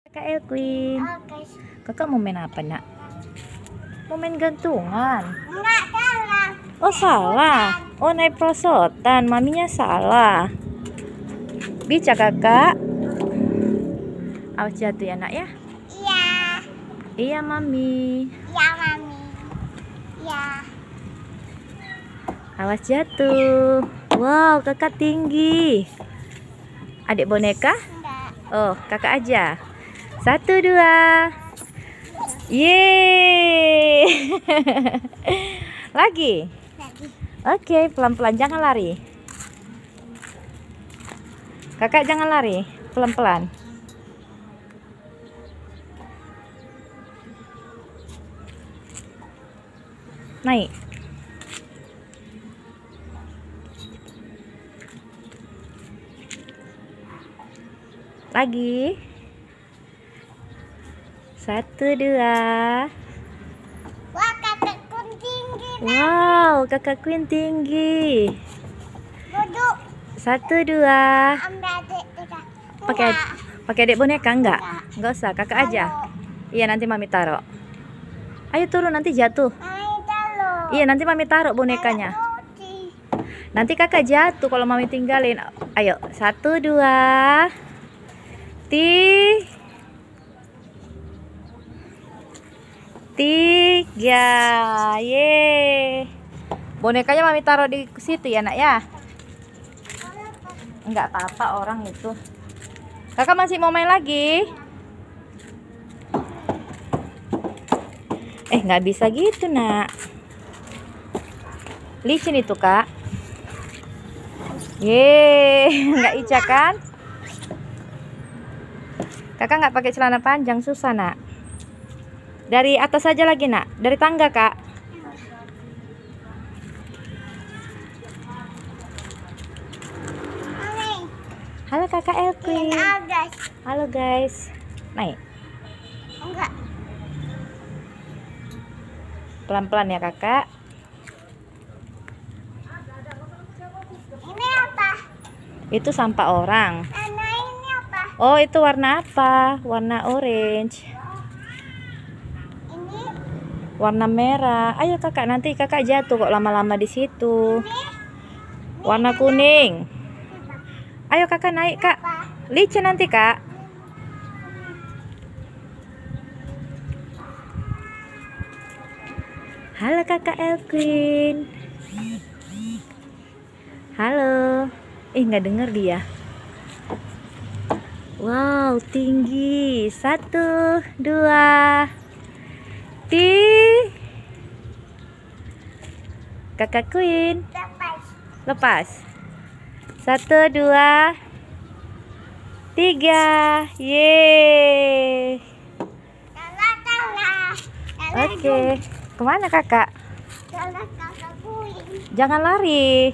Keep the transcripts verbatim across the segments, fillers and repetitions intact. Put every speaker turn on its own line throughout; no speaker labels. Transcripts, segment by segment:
Kak Elquin,
Oke.
kakak mau main apa nak? Mau main gantungan?
Enggak salah.
Oh salah, oh naik prosotan, maminya salah. Bisa kakak? Awas jatuh ya nak ya?
Iya.
Iya mami.
Iya mami. Iya.
Awas jatuh. Wow kakak tinggi. Adik boneka?
Enggak.
Oh kakak aja. Satu dua. Yeay. Lagi.
Lagi.
Oke, pelan-pelan, jangan lari. Kakak jangan lari, pelan-pelan. Naik. Lagi. Satu, dua.
Wah, kakakku tinggi.
Wow, kakak Queen tinggi.
Duduk.
Satu, dua.
Ambil adik kita.
Pakai pakai adik boneka enggak?
Enggak.
Enggak usah, kakak aja.
Taruh.
Iya, nanti mami taruh. Ayo turun, nanti jatuh.
Ayo taruh.
Iya, nanti mami taruh bonekanya.
Taruh roti.
Nanti kakak jatuh kalau mami tinggalin. Ayo, satu, dua. Ti. Tiga. Ye. Bonekanya mami taruh di situ ya nak ya. Enggak apa-apa orang itu. Kakak masih mau main lagi? Eh, nggak bisa gitu nak. Licin itu kak. Yeay, nggak Ica kan? Kakak nggak pakai celana panjang, susah nak. Dari atas aja lagi nak, dari tangga kak.
Mami.
Halo kakak Elquin.
Iya, guys.
Halo guys. Naik.
Enggak.
Pelan-pelan ya kakak.
Ini apa?
Itu sampah orang.
Nah, ini apa?
Oh itu warna apa? Warna orange.
Ini.
Warna merah. Ayo kakak, nanti kakak jatuh kok lama-lama di situ. Warna kuning. Ayo kakak naik kak.
Apa?
Licin nanti kak. Halo kakak Elquin. Halo. Eh nggak denger dia. Wow tinggi. Satu, dua. Ti. Kakak Queen.
Lepas.
Lepas. Satu, dua, tiga. Yeay.
Salah, salah. Salah,
Oke. Kemana kakak?
salah kakakku.
Jangan lari.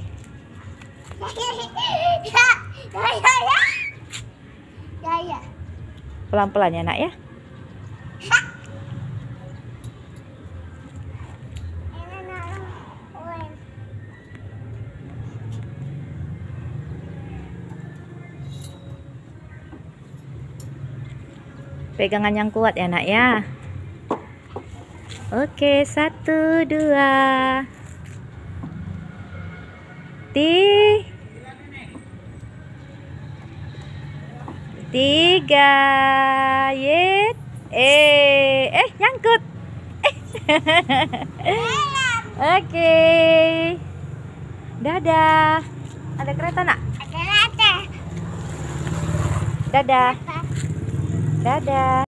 Ya, ya, ya, ya. Ya, ya.
Pelan-pelan ya nak ya.
Ini naruh uang.
Pegangan yang kuat ya nak ya. Oke, satu, dua. Ti. Tiga. Yet. Eh, eh nyangkut. Eh. Oke. Dadah. Ada kereta nak?
Ada rata.
Dadah.
Apa?
Dadah.